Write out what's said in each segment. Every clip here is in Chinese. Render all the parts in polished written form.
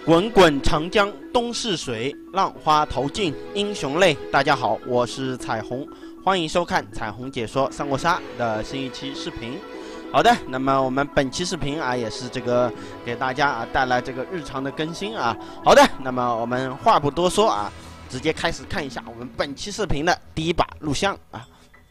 滚滚长江东逝水，浪花淘尽英雄泪。大家好，我是彩虹，欢迎收看彩虹解说三国杀的新一期视频。好的，那么我们本期视频啊，也是这个给大家啊带来这个日常的更新啊。好的，那么我们话不多说啊，直接开始看一下我们本期视频的第一把录像啊。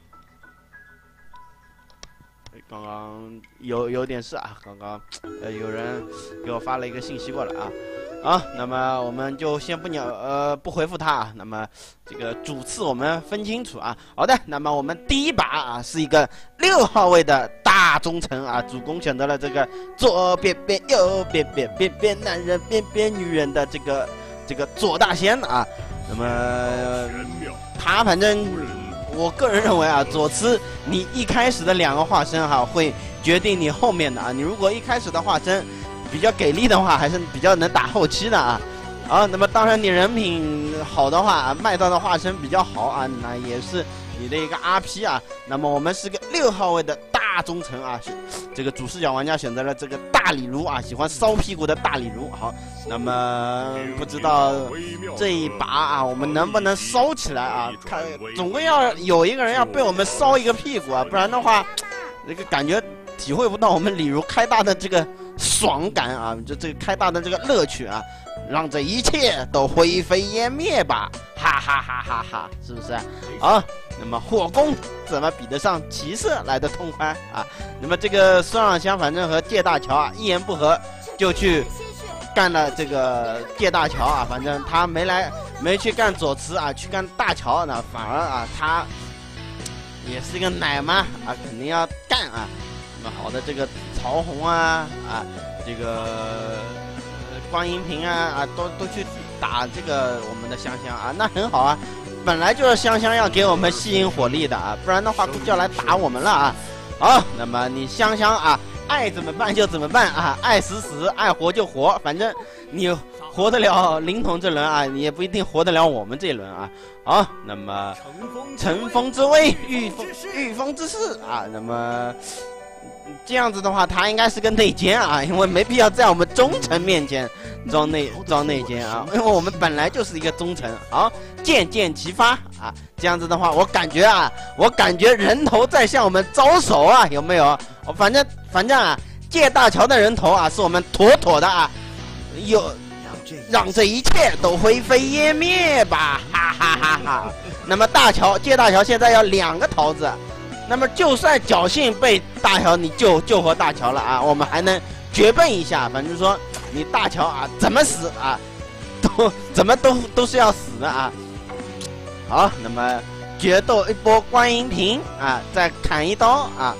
刚刚有点事啊，刚刚有人给我发了一个信息过来啊。好，那么我们就先不回复他啊。那么这个主次我们分清楚啊。好的，那么我们第一把啊是一个6号位的大忠诚啊，主公选择了这个左边边右边边边边男人边边女人的这个左大仙啊。那么他反正我个人认为啊，左慈你一开始的2个化身哈，会决定你后面的啊。你如果一开始的化身比较给力的话，还是比较能打后期的啊。好，那么当然你人品好的话，卖到的化身比较好啊，那也是你的一个 RP 啊。那么我们是个6号位的大忠诚啊，这个主视角玩家选择了这个大李儒啊，喜欢烧屁股的大李儒。好，那么不知道这一把啊，我们能不能烧起来啊？看，总归要有一个人要被我们烧一个屁股啊，不然的话，这个感觉体会不到我们李儒开大的这个爽感啊，就这个开大的这个乐趣啊，让这一切都灰飞烟灭吧，哈哈哈哈哈，是不是？好，那么火攻怎么比得上骑士来的痛快啊？那么这个孙尚香反正和介大乔啊一言不合就去干了这个介大乔啊，反正他没去干左慈啊，去干大乔呢，反而啊他也是一个奶妈啊，肯定要干啊。那么好的这个曹洪啊这个关银屏啊都去打这个我们的香香啊，那很好啊，本来就是香香要给我们吸引火力的啊，不然的话估计要来打我们了啊。好，那么你香香啊，爱怎么办就怎么办啊，爱死死，爱活就活，反正你活得了灵童这轮啊，你也不一定活得了我们这一轮啊。好，那么乘风之威，御风之势啊，那么这样子的话，他应该是个内奸啊，因为没必要在我们忠臣面前装内奸啊，因为我们本来就是一个忠臣。好，渐渐齐发啊，这样子的话，我感觉人头在向我们招手啊，有没有？反正啊，借大乔的人头啊，是我们妥妥的啊，让这一切都灰飞烟灭吧，哈哈哈哈。那么借大乔现在要2个桃子。那么就算侥幸被大乔你救活大乔了啊，我们还能绝奔一下，反正说你大乔啊怎么死啊，都是要死的啊。好，那么决斗一波关银屏啊，再砍一刀啊。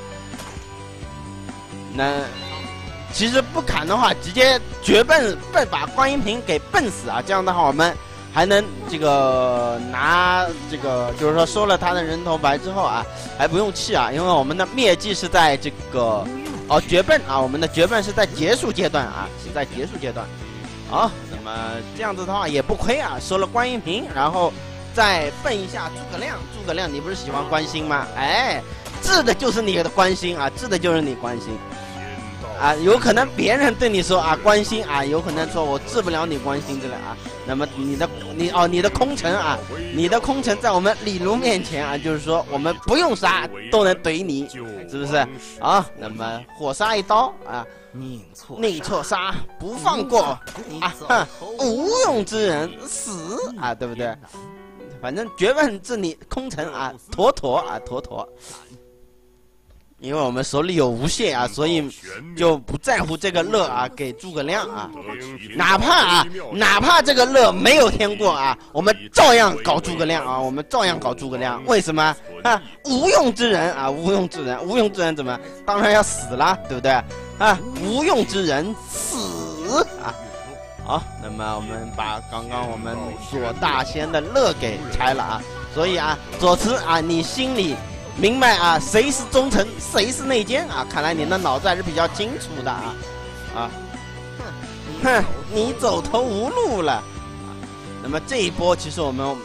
那其实不砍的话，直接绝奔把关银屏给奔死啊，这样的话我们还能这个拿这个，就是说收了他的人头牌之后啊，还不用气啊，因为我们的灭迹是在这个绝奔啊，我们的绝奔是在结束阶段啊，是在结束阶段。好，那么这样子的话也不亏啊，收了关银屏，然后再奔一下诸葛亮。诸葛亮，你不是喜欢关心吗？哎，治的就是你的关心啊，治的就是你关心。啊，有可能别人对你说啊关心啊，有可能说我治不了你关心之类啊。那么你的空城啊，你的空城在我们李儒面前啊，就是说我们不用杀都能怼你，是不是？啊，那么火杀一刀啊，宁错杀不放过啊，无用之人死啊，对不对？反正绝问治你空城啊，妥妥。因为我们手里有无懈啊，所以就不在乎这个乐啊，给诸葛亮啊，哪怕这个乐没有天过啊，我们照样搞诸葛亮啊，我们照样搞诸葛亮。为什么啊？无用之人啊，无用之人怎么？当然要死啦，对不对啊？无用之人死啊！好，那么我们把刚刚我们左大仙的乐给拆了啊，所以啊，左慈啊，你心里明白啊，谁是忠臣，谁是内奸啊？看来你的脑子还是比较清楚的啊！你走投无路了。那么这一波其实我们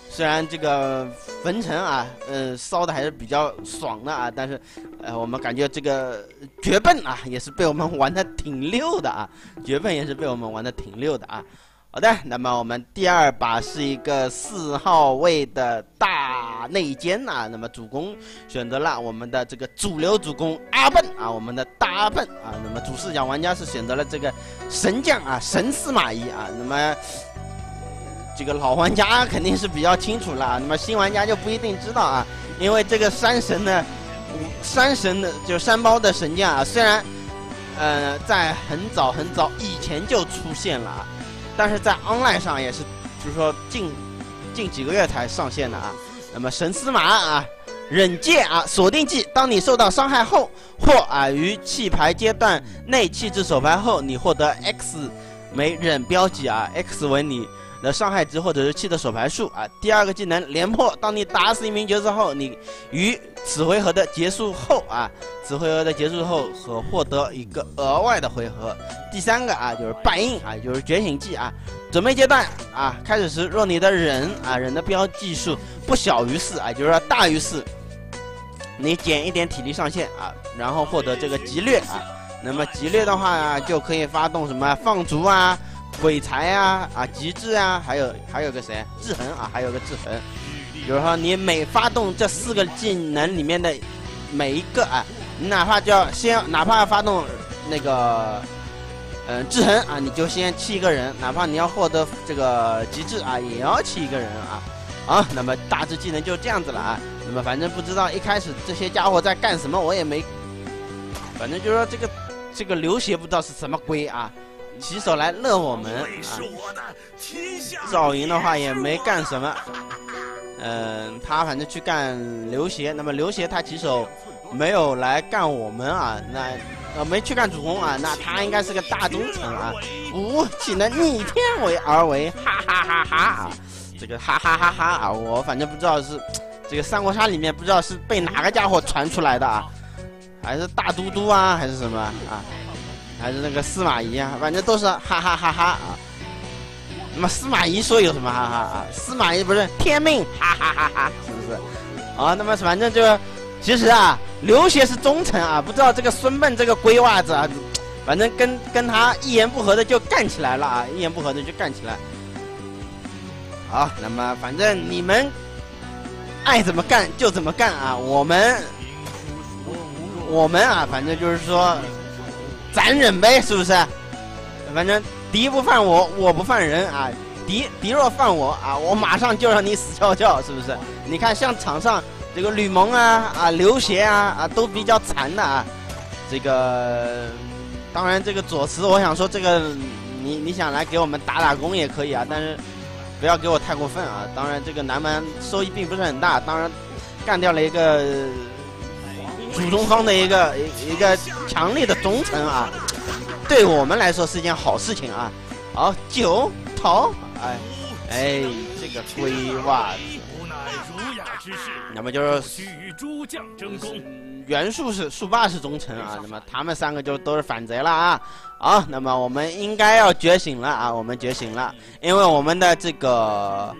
虽然这个焚城啊，烧的还是比较爽的啊，但是，我们感觉这个绝笨啊，也是被我们玩的挺溜的啊，绝笨也是被我们玩的挺溜的啊。好的，那么我们第2把是一个4号位的大内奸啊，那么主公选择了我们的这个主流主公阿笨啊，我们的大阿笨啊，那么主视角玩家是选择了这个神将啊，神司马懿啊，那么这个老玩家肯定是比较清楚了，那么新玩家就不一定知道啊，因为这个山神的就是山包的神将啊，虽然在很早以前就出现了啊。但是在 online 上也是，就是说近几个月才上线的啊。那么神司马啊，忍界啊，锁定技，当你受到伤害后，或于弃牌阶段内弃置手牌后，你获得 X 枚忍标记啊 ，X 为你的伤害值或者是弃的手牌数啊。第2个技能连破，当你打死一名角色后，你于此回合的结束后啊，可获得一个额外的回合。第3个啊，就是半印啊，就是觉醒技啊。准备阶段啊，开始时若你的忍的标记数不小于4啊，就是说大于4，你减1点体力上限啊，然后获得这个劫掠啊。那么劫掠的话啊，就可以发动什么放逐啊、鬼才啊、极致啊，还有个谁制衡啊，还有个制衡。比如说你每发动这4个技能里面的每一个啊，你哪怕要发动那个制衡啊，你就先弃一个人，哪怕你要获得这个极致啊，也要弃一个人啊。那么大致技能就这样子了啊。那么反正不知道一开始这些家伙在干什么，我也没，反正就是说这个流血不知道是什么鬼啊，起手来乐我们啊。赵莹的话也没干什么。他反正去干刘协，那么刘协他起手没有来干我们啊，那没去干主公啊，那他应该是个大忠臣啊，岂能逆天而为，哈哈哈哈啊！这个哈哈哈哈啊，我反正不知道是这个三国杀里面不知道是被哪个家伙传出来的啊，还是大都督啊，还是什么啊，还是那个司马懿啊，反正都是哈哈哈哈啊。那么司马懿说有什么哈哈啊？司马懿不是天命，哈哈哈哈，是不是？啊，那么反正就其实啊，刘协是忠臣啊，不知道这个孙膑这个龟娃子啊，反正跟他一言不合的就干起来了啊，一言不合的就干起来。好，那么反正你们爱怎么干就怎么干啊，我们啊，反正就是说咱忍呗，是不是？反正敌不犯我，我不犯人啊。敌若犯我啊，我马上就让你死翘翘，是不是？你看像场上这个吕蒙啊、刘协啊都比较残的啊。这个当然这个左慈，我想说这个你想来给我们打工也可以啊，但是不要给我太过分啊。当然这个南蛮收益并不是很大，当然干掉了一个主中方的一个强力的忠臣啊。对我们来说是一件好事情啊！好，9头，哎，这个龟娃子，那么就是与诸将争功，袁术霸是忠臣啊，那么他们3个就都是反贼了啊！好，那么我们应该要觉醒了啊！我们觉醒了，因为我们的这个，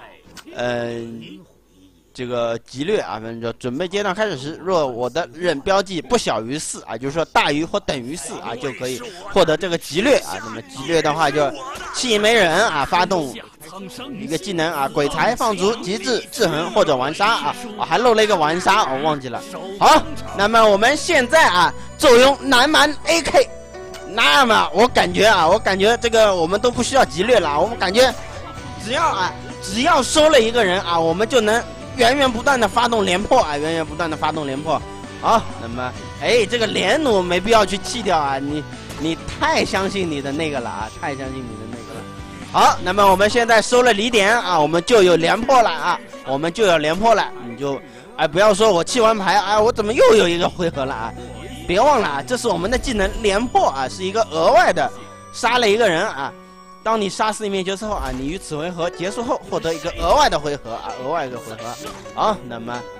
这个劫掠啊，反正就准备阶段开始时，若我的忍标记不小于4啊，就是说大于或等于4啊，就可以获得这个劫掠啊。那么劫掠的话，就弃一枚人啊，发动一个技能啊，鬼才、放逐、极致、制衡或者玩杀啊。还漏了一个玩杀，我忘记了。好，那么我们现在啊，坐拥南蛮 AK， 那么我感觉这个我们都不需要劫掠了，我们感觉只要收了一个人啊，我们就能源源不断的发动连破啊，源源不断的发动连破。好，那么这个连弩没必要去弃掉啊，你太相信你的那个了啊，太相信你的那个了。好，那么我们现在收了离点啊，我们就有连破了啊，我们就有连破了。你就不要说我弃完牌我怎么又有一个回合了啊？别忘了啊，这是我们的技能连破啊，是一个额外的，杀了一个人啊。当你杀死一名角色后啊，你于此回合结束后获得一个额外的回合啊，额外一个回合。好，那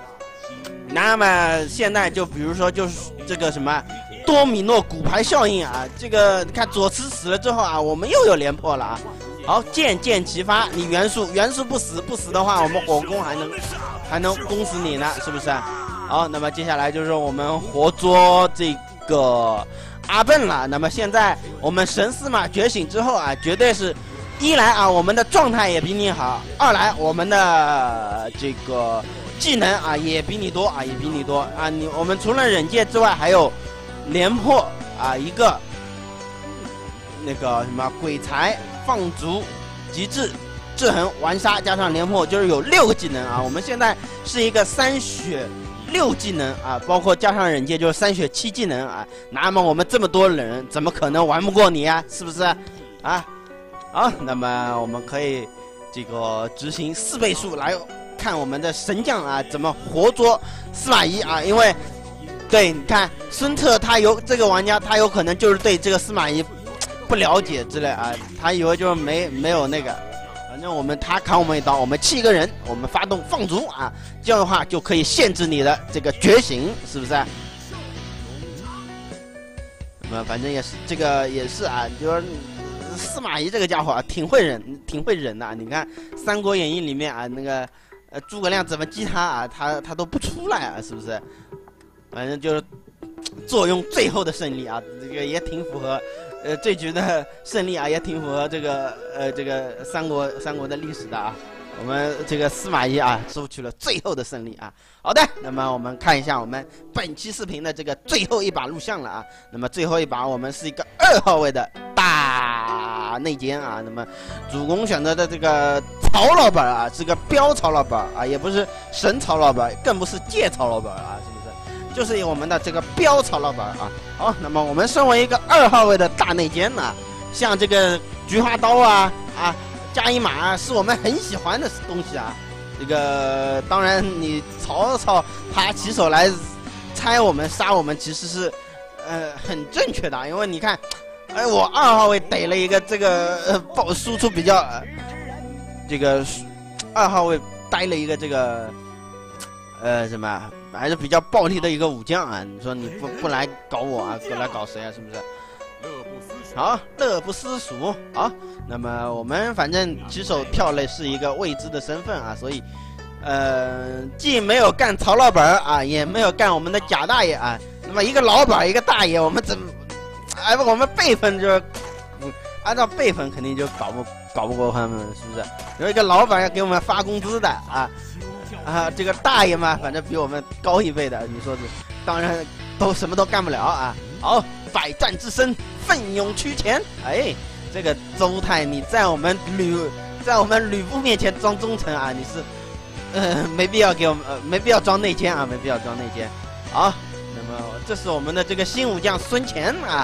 么现在就比如说就是这个什么多米诺骨牌效应啊，这个你看左慈死了之后啊，我们又有连破了啊。 好，渐渐齐发，你元素不死，不死的话，我们火攻还能攻死你呢，是不是？好，那么接下来就是我们活捉这个阿笨了。那么现在我们神司马觉醒之后啊，绝对是一来啊，我们的状态也比你好；二来我们的这个技能啊也比你多啊，也比你多啊。我们除了忍界之外，还有连破啊，一个那个什么鬼才、放逐、极致、制衡、玩杀加上连破，就是有6个技能啊。我们现在是一个3血6技能啊，包括加上忍界就是3血7技能啊。那么我们这么多人，怎么可能玩不过你啊？是不是？啊，好，那么我们可以这个执行4倍速来看我们的神将啊怎么活捉司马懿啊，因为对，你看孙策这个玩家他有可能就是对这个司马懿不了解之类啊，他以为就是没有那个。反正他砍我们一刀，我们7个人，我们发动放逐啊，这样的话就可以限制你的这个觉醒，是不是？那么反正也是这个也是啊，就是司马懿这个家伙啊，挺会忍的。你看《三国演义》里面啊，那个诸葛亮怎么击他啊，他都不出来啊，是不是？反正就是坐拥最后的胜利啊，这个也挺符合。这局的胜利啊，也挺符合这个三国的历史的啊。我们这个司马懿啊，收取了最后的胜利啊。好的，那么我们看一下我们本期视频的这个最后一把录像了啊。那么最后一把我们是一个2号位的大内奸啊。那么主公选择的这个曹老板啊，是个标曹老板啊，也不是神曹老板，更不是借曹老板啊，是不是？就是我们的这个标曹老板啊。好，那么我们身为一个2号位的大内奸呢，像这个菊花刀啊加一马啊，是我们很喜欢的东西啊。这个当然你曹操他起手来拆我们杀我们，其实是很正确的，因为你看，我2号位逮了一个这个输出比较这个2号位逮了一个这个什么还是比较暴力的一个武将啊。你说你不来搞我啊，来搞谁啊？是不是？好，乐不思蜀。好，那么我们反正起手跳类是一个未知的身份啊，所以既没有干曹老板啊，也没有干我们的贾大爷啊。那么一个老板一个大爷，我们我们辈分就是按照辈分肯定就搞不过他们，是不是？有一个老板要给我们发工资的啊，这个大爷嘛，反正比我们高1倍的，你说是，当然什么都干不了啊。好，百战之身，奋勇趋前。哎，这个周泰，你在我们吕布面前装忠诚啊，你是没必要没必要装内奸啊，没必要装内奸。好，那么这是我们的这个新武将孙乾啊，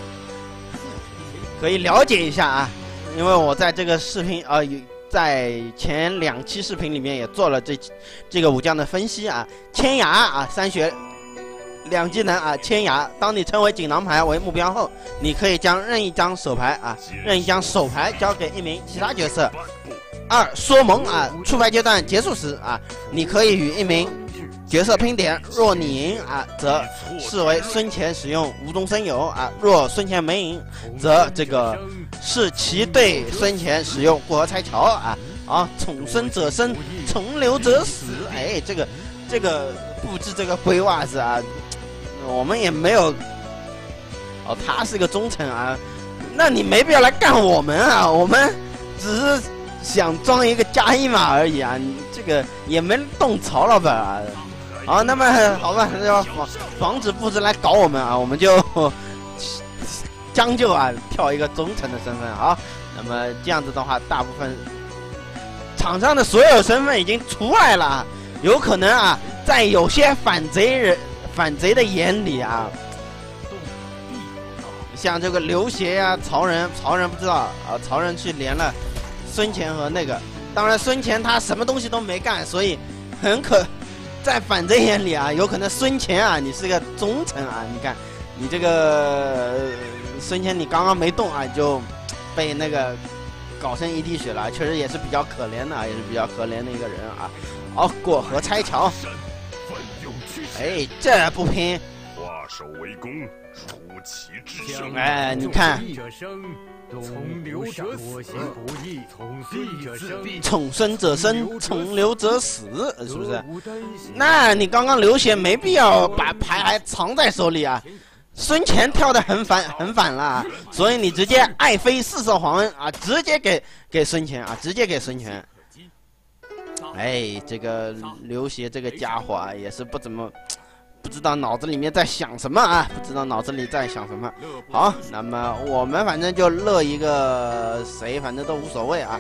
可以了解一下啊，因为我在这个视频在前2期视频里面也做了这个武将的分析啊。千牙啊，3血2技能啊，千牙。当你称为锦囊牌为目标后，你可以将任意一张手牌交给一名其他角色。2说盟啊，出牌阶段结束时啊，你可以与一名角色拼点，若你赢啊，则视为孙乾使用无中生有啊；若孙乾没赢，则这个是其对孙乾使用过河拆桥啊。宠孙者生，宠留者死。哎，这个布置这个灰袜子啊，我们也没有他是个忠臣啊，那你没必要来干我们啊，我们只是想装一个加一码而已啊，你这个也没动曹老板啊。好，那么好吧，要防止布置来搞我们啊，我们就将就啊，跳一个忠臣的身份啊。那么这样子的话，大部分场上的所有身份已经出来了，有可能啊，在有些反贼的眼里啊，像这个刘协呀、曹仁不知道啊，曹仁去连了孙乾和那个，当然孙乾他什么东西都没干，所以在反贼眼里啊，有可能孙乾啊，你是个忠臣啊，你看你这个孙乾你刚刚没动啊，就被那个搞成一滴血了，确实也是比较可怜的啊，也是比较可怜的一个人啊。好，过河拆桥。哎，这不拼。 化守为攻，出奇制胜。 哎，你看， 从流者死，不义；从弟者生， 从生者生，从流者死，是不是？那你刚刚流血没必要把牌还藏在手里啊。孙权跳得很反了，所以你直接爱妃4色黄恩啊，直接给孙权啊，直接给孙权。哎，这个刘协这个家伙啊，也是不知道脑子里面在想什么啊，不知道脑子里在想什么。好，那么我们反正就乐一个谁，反正都无所谓啊。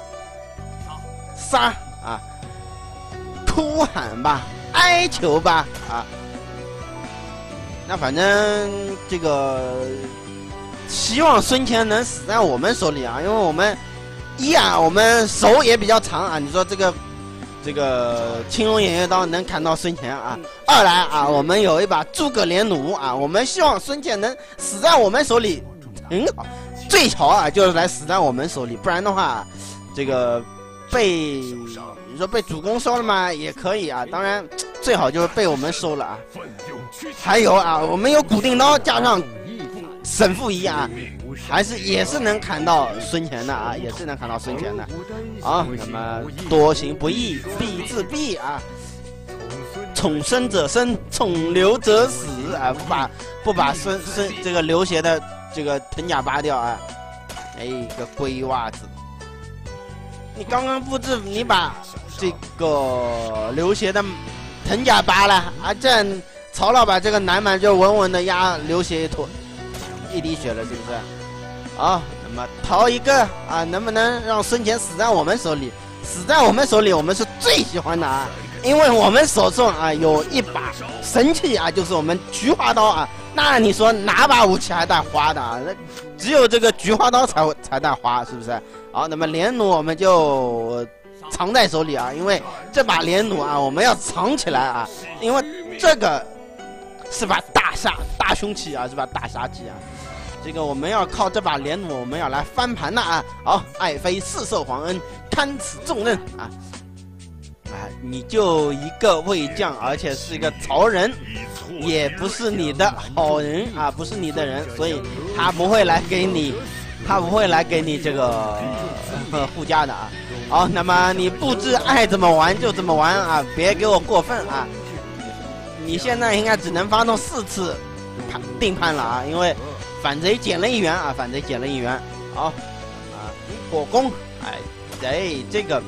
杀啊，哭喊吧，哀求吧啊。那反正这个希望孙权能死在我们手里啊，因为我们我们手也比较长啊。你说这个青龙偃月刀能砍到孙权啊。二来啊，我们有一把诸葛连弩啊，我们希望孙权能死在我们手里很好，最好啊就是来死在我们手里，不然的话，这个你说被主公收了吗？也可以啊，当然最好就是被我们收了啊。还有啊，我们有古定刀加上沈父仪啊，也是能砍到孙权的啊，也是能砍到孙权的。啊，那么多行不义必自毙啊，从生者生，从流者死啊，不把这个刘协的这个藤甲拔掉啊。哎，个龟袜子！你刚刚布置，你把这个刘协的藤甲拔了啊，这样曹老把这个南蛮就稳稳的压刘协一滴血了，是不是？啊，那么逃一个啊，能不能让孙权死在我们手里？死在我们手里，我们是最喜欢的啊，因为我们手中啊有一把神器啊，就是我们菊花刀啊。那你说哪把武器还带花的啊？只有这个菊花刀才带花，是不是？好，那么连弩我们就藏在手里啊，因为这把连弩啊，我们要藏起来啊，因为这个是把大凶器啊，是把大杀器啊。这个我们要靠这把连弩，我们要来翻盘的啊！好，爱妃4色黄恩，堪此重任啊！你就一个魏将，而且是一个曹人，也不是你的好人啊，不是你的人，所以他不会来给你这个护驾的啊。好，那么你布置爱怎么玩就怎么玩啊，别给我过分啊！你现在应该只能发动4次定判了啊，因为反贼减了1元啊，反贼减了1元。好啊，火攻，这个。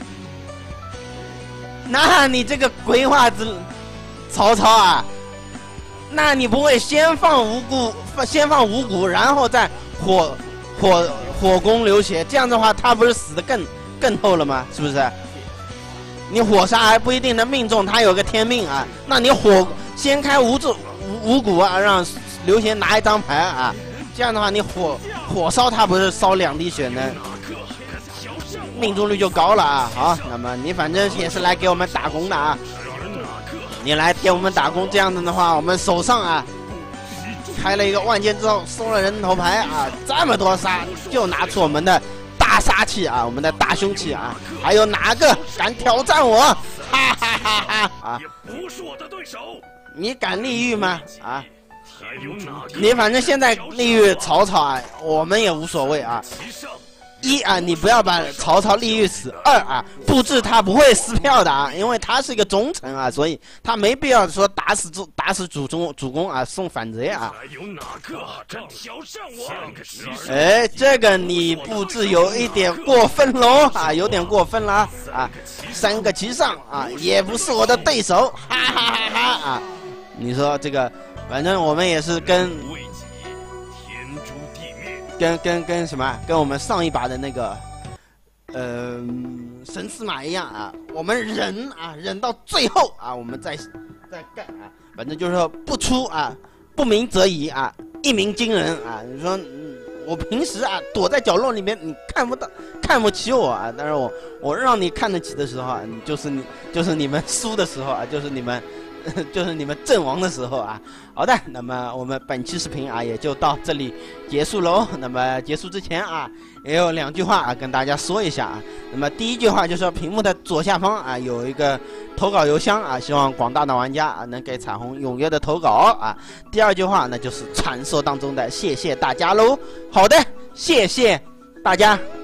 那你这个鬼话子曹操啊，那你不会先放五谷，然后再火攻刘协，这样的话他不是死得更透了吗？是不是？你火杀还不一定能命中，他有个天命啊。那你先开五谷啊，让刘协拿一张牌啊，这样的话你火烧他不是烧2滴血呢？命中率就高了啊！好，那么你反正也是来给我们打工的啊，你来给我们打工，这样子的话，我们手上啊开了一个万箭之后收了人头牌啊，这么多杀，就拿出我们的大杀器啊，我们的大凶器啊，还有哪个敢挑战我？哈哈哈哈啊！ 不是我的对手， 你敢立御吗？啊！你反正现在立御曹操啊，我们也无所谓啊。1啊，你不要把曹操立御死。2啊，布置他不会撕票的啊，因为他是一个忠臣啊，所以他没必要说打死主公啊，送反贼啊。 还有哪个敢挑战我？ 哎，这个你布置有一点过分喽啊，有点过分了啊！3个齐上啊，也不是我的对手，哈哈哈哈啊！你说这个，反正我们也是跟什么，跟我们上一把的那个，神司马一样啊，我们忍到最后啊，我们再干啊，反正就是说不出啊，不鸣则已啊，一鸣惊人啊。你说，我平时啊躲在角落里面，你看不起我啊，但是我让你看得起的时候啊，就是你们输的时候啊，就是你们阵亡的时候啊。好的，那么我们本期视频啊也就到这里结束喽。那么结束之前啊，也有2句话啊跟大家说一下啊。那么第一句话就是屏幕的左下方啊有一个投稿邮箱啊，希望广大的玩家啊能给彩虹踊跃的投稿啊。第2句话那就是传说当中的谢谢大家喽。好的， 谢谢大家。